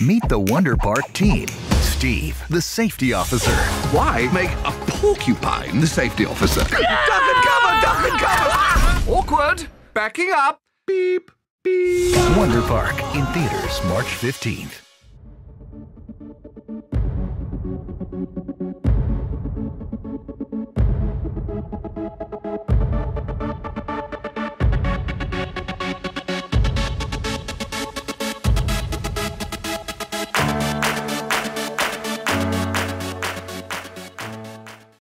Meet the Wonder Park team. Steve, the safety officer. Why make a porcupine the safety officer? Duck and cover! Duck and cover! Awkward! Backing up! Beep, beep. Wonder Park in theaters March 15th.